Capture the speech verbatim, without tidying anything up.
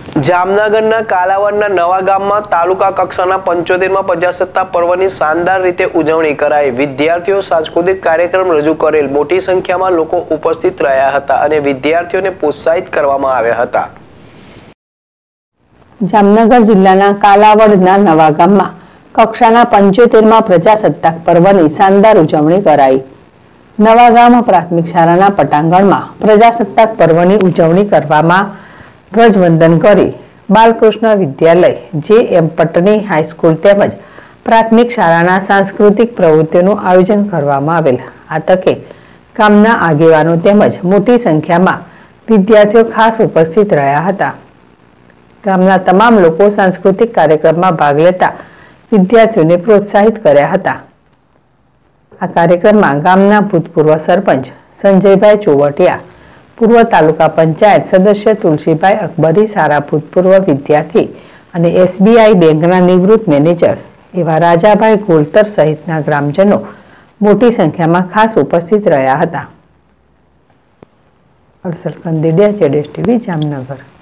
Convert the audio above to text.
જામનગરના કાલાવડના નવા ગામમાં તાલુકા કક્ષાના પંચોતેરમાં પ્રજાસત્તાક પર્વની શાનદાર રીતે ઉજવણી કરાઈ। વિદ્યાર્થીઓ સાંસ્કૃતિક કાર્યક્રમ રજૂ કરેલ। મોટી સંખ્યામાં લોકો ઉપસ્થિત રહ્યા હતા અને વિદ્યાર્થીઓને પ્રોત્સાહિત કરવામાં આવ્યા હતા। જામનગર જિલ્લાના કાલાવડના નવા ગામમાં કક્ષાના પંચોતેરમાં પ્રજાસત્તાક પર્વની શાનદાર ઉજવણી કરાઈ। નવા ગામ પ્રાથમિક શાળાના પટાંગણમાં પ્રજાસત્તાક પર્વની ઉજવણી કરવામાં ધ્વજવંદન કરી બાલકૃષ્ણ વિદ્યાલય, જે એમ પટની હાઈસ્કૂલ તેમજ પ્રાથમિક શાળાના સાંસ્કૃતિક પ્રવૃત્તિઓનું આયોજન કરવામાં આવેલ। આ તકે ગામના આગેવાનો તેમજ મોટી સંખ્યામાં વિદ્યાર્થીઓ ખાસ ઉપસ્થિત રહ્યા હતા। ગામના તમામ લોકો સાંસ્કૃતિક કાર્યક્રમમાં ભાગ લેતા વિદ્યાર્થીઓને પ્રોત્સાહિત કર્યા હતા। આ કાર્યક્રમમાં ગામના ભૂતપૂર્વ સરપંચ સંજયભાઈ ચોવટિયા, પૂર્વ તાલુકા પંચાયત સદસ્ય તુલસીભાઈ અકબરી, સારા ભૂતપૂર્વ વિદ્યાર્થી અને એસબીઆઈ બેંકના નિવૃત્ત મેનેજર એવા રાજાભાઈ ગોલતર સહિતના ગ્રામજનો મોટી સંખ્યામાં ખાસ ઉપસ્થિત રહ્યા હતા। અરસલ કંદેડિયા, જેડેશ ટીવી, જામનગર।